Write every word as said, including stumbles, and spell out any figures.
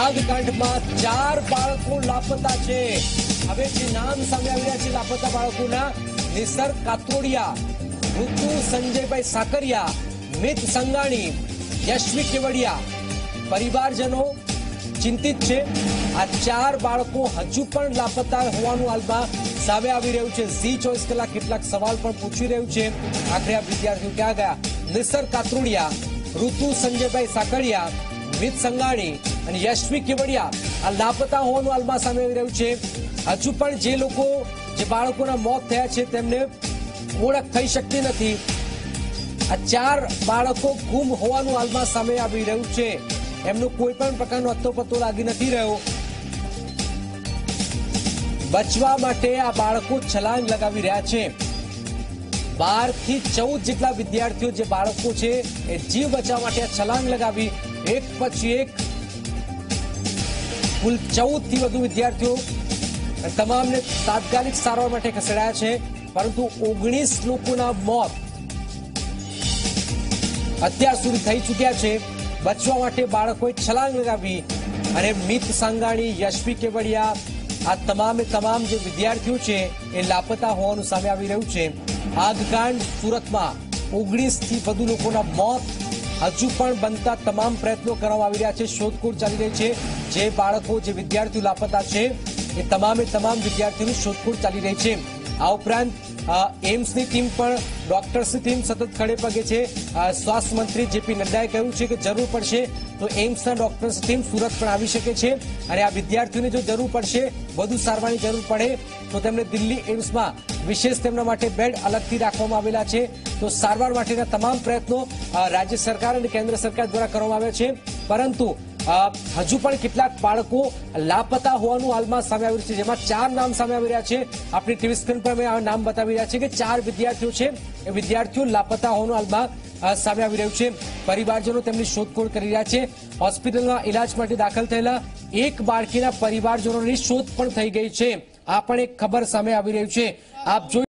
આગકાંડમાં ચાર બાળકો લાપતા છે। હવે જે નામ સામે આવી રહ્યા છે લાપતા બાળકોના, નિસર્ગ કાતરોડિયા, ઋતુ સંજયભાઈ સાકરિયા, મિત સંગાણી, યશવી કેવડિયા। પરિવારજનો ચિંતિત છે। આ ચાર બાળકો હજુ પણ લાપતા હોવાનું હાલમાં સામે આવી રહ્યું છે। ઝી ચોવીસ કલાક કેટલાક સવાલ પણ પૂછી રહ્યું છે, આખરે આ વિદ્યાર્થીઓ ક્યાં ગયા? નિસર્ગ કાતરોડિયા, ઋતુ સંજયભાઈ સાકરિયા, મિત સંગાણી અને યશવી કેવડિયા આ લાપતા હોવાનું હાલમાં સામે આવી રહ્યું છે। હજુ પણ જે લોકો જે બાળકોના મોત થયા છે તેમને ઓળખ થઈ શકતી નથી। આ ચાર બાળકો ગુમ હોવાનું હાલમાં સામે આવી રહ્યું છે। એમનો કોઈ પણ પ્રકારનો અત્તોપત્તો લાગી નથી રહ્યો। બચવા માટે આ બાળકો છલાંગ લગાવી રહ્યા છે। બાર થી ચૌદ જેટલા વિદ્યાર્થીઓ જે બાળકો છે એ જીવ બચાવવા માટે આ છલાંગ લગાવી એક પછી એક કુલ ચૌદ થી વધુ વિદ્યાર્થીઓ તમામને તાત્કાલિક સારવાર માટે ખસેડાયા છે, પરંતુ ઓગણીસ લોકોના મોત અત્યાર સુધી થઈ ચૂક્યા છે। બચવા માટે બાળકોએ છલાંગ લગાવી અને મિત સંગાણી, યશવી કેવડિયા આ તમામે તમામ જે વિદ્યાર્થીઓ છે એ લાપતા હોવાનું સામે આવી રહ્યું છે। આગકાંડ સુરતમાં ઓગણીસ થી વધુ લોકોના મોત હજુ પણ બનતા તમામ પ્રયત્નો કરવામાં આવી રહ્યા છે। શોધખોળ ચાલી રહી છે। જે બાળકો જે વિદ્યાર્થીઓ લાપતા છે એ તમામે તમામ વિદ્યાર્થીઓની શોધખોળ ચાલી રહી છે। આ ઉપરાંત એમ્સની ટીમ પણ ડોક્ટર્સની ટીમ સતત ખડે પગે છે। સ્વાસ્થ્ય મંત્રી જેપી નડ્ડાએ કહ્યું છે કે જરૂર પડશે તો એમ્સના ડોક્ટર્સ ટીમ સુરત પણ આવી શકે છે અને આ વિદ્યાર્થીઓને જો જરૂર પડશે, વધુ સારવારની જરૂર પડે તો તેમને દિલ્હી એમ્સમાં વિશેષ તેમના માટે બેડ અલગથી રાખવામાં આવેલા છે। તો સારવાર માટેના તમામ પ્રયત્નો રાજ્ય સરકાર અને કેન્દ્ર સરકાર દ્વારા કરવામાં આવ્યા છે, પરંતુ હજુ પણ કેટલાક બાળકો લાપતા હોવાનું હાલમાં સામે આવી રહ્યું છે, જેમાં ચાર નામ સામે આવી રહ્યા છે। આપણી ટીવી સ્ક્રીન પર અમે આ નામ બતાવી રહ્યા છે કે ચાર વિદ્યાર્થીઓ છે એ વિદ્યાર્થીઓ લાપતા હોવાનું હાલમાં સામે આવી રહ્યું છે। પરિવારજનો તેમની શોધખોળ કરી રહ્યા છે। હોસ્પિટલમાં ઇલાજ માટે દાખલ થયેલા એક બાળકીના પરિવારજનોની શોધ પણ થઈ ગઈ છે। આ પણ એક ખબર સામે આવી રહ્યું છે। આપ જોઈ